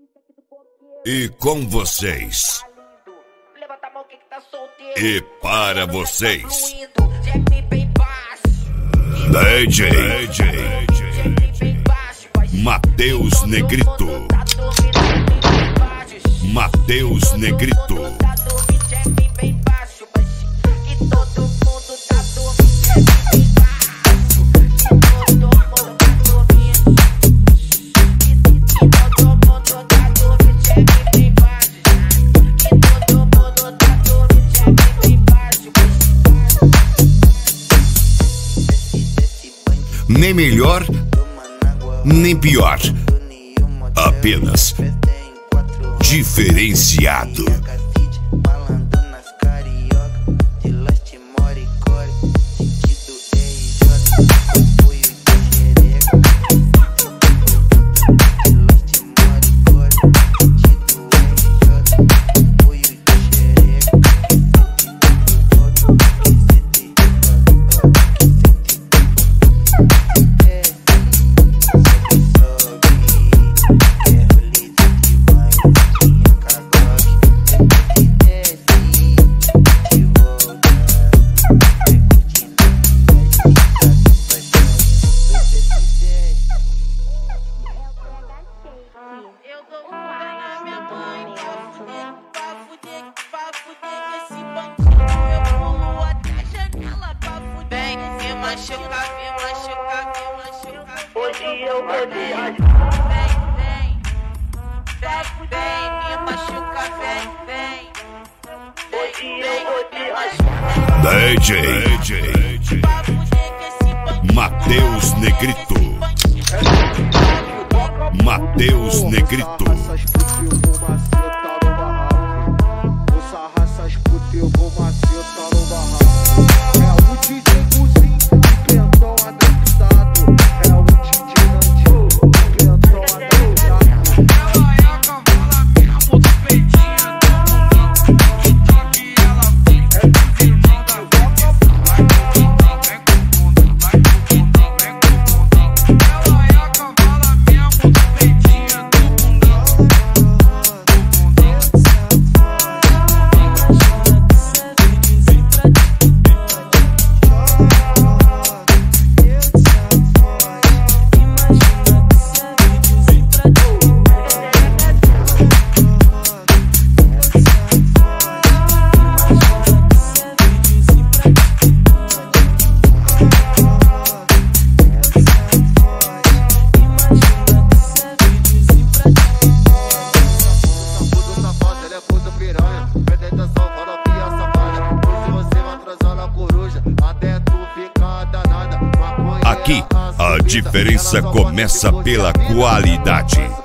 E com vocês, e para vocês, DJ Matheus Negrito. Matheus Negrito. Nem melhor, nem pior. Apenas diferenciado. Hoje eu vou te vem, me machuca, vem. Hoje eu vou te DJ Matheus Negrito. Matheus Negrito. Aqui, a diferença começa pela qualidade.